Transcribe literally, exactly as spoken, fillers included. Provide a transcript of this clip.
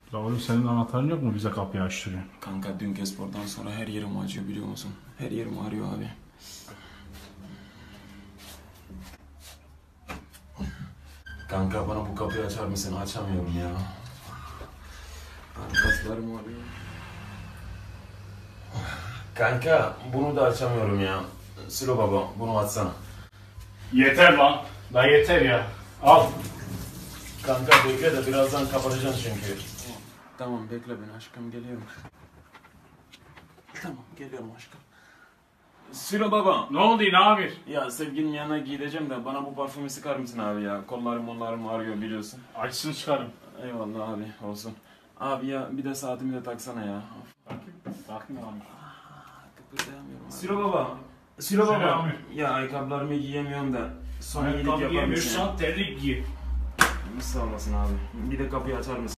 La oğlum senin anahtarın yok mu bize kapıyı açtırıyor? Kanka dünkü spordan sonra her yerim acıyor biliyor musun? Her yerim ağrıyor abi. Kanka bana bu kapıyı açar mısın? Açamıyorum ya. Kaslarım ağrıyor. Kanka bunu da açamıyorum ya. Silo baba bunu açsana. Yeter lan. La yeter ya. Al. Kanka bekle de birazdan kapatacaksın çünkü. Tamam bekle beni aşkım geliyorum. Tamam geliyorum aşkım. Silo baba. Ne oldu yine abi? Ya sevgilinin yanına gideceğim de bana bu parfümü sıkar mısın abi ya? Kollarım mollarım ağrıyor biliyorsun. Açsın çıkarım. Eyvallah abi olsun. Abi ya bir de saatimi de taksana ya. Bakayım. Bakayım abi. Kıpırdayamıyorum abi. Silo baba. Silo Söyle baba. abi. Ya ayakkabılarımı giyemiyorum da. Son iyilik Ayakkabı yapar mısın? giyemiyorsan terlik giy. Sağ olasın abi. Bir de kapıyı açar mısın?